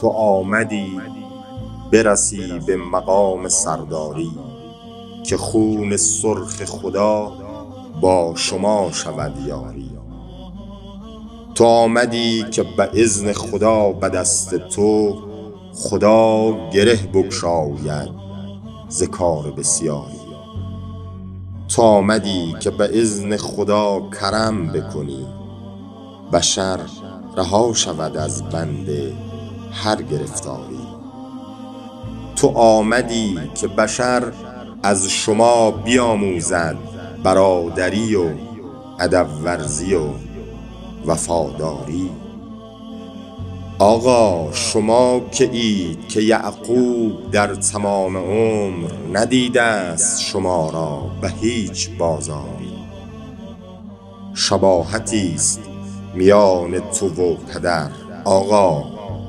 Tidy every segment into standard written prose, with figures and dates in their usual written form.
تو آمدی برسی به مقام سرداری، که خون سرخ خدا با شما شود یاری. تو آمدی که به اذن خدا به دست تو خدا گره بگشاید ز کار بسیاری. تو آمدی که به اذن خدا کرم بکنی، بشر رها شود از بند هر گرفتاری. تو آمدی که بشر از شما بیاموزد برادری و ادب ورزی و وفاداری. آقا شما که اید که یعقوب در تمام عمر ندیده است شما را به هیچ بازاری. شباهتی است میان تو و پدر آقا،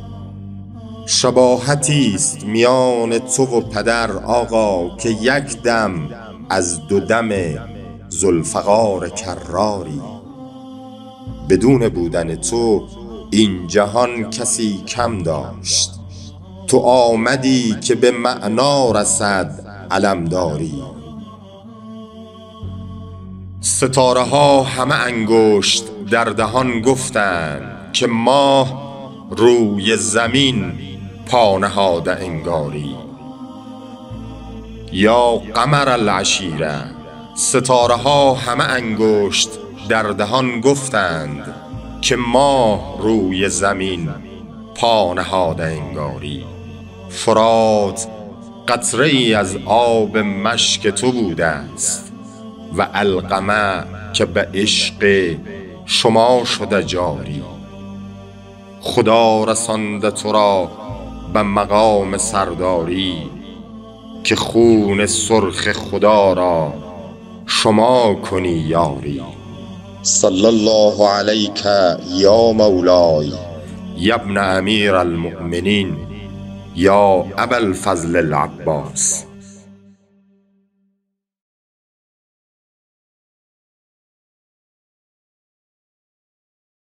شباهتی است میان تو و پدر آقا، که یک دم از دو دم ذوالفقار کراری. بدون بودن تو این جهان کسی کم داشت، تو آمدی که به معنا رسد علمداری. ستاره ها همه انگشت در دهان گفتند که ماه روی زمین پا نهاده انگاری. یا قمر العشیره، ستاره ها همه انگشت در دهان گفتند که ماه روی زمین پا نهاده انگاری. فرات قطره ای از آب مشک تو بوده است و علقمه که به عشق شما شده جاری. خدا رسانده تو را به مقام سرداری، که خون سرخ خدا را شما کنی یاری. صلی الله علیک یا مولای یا ابن امیر المؤمنین یا ابا الفضل العباس.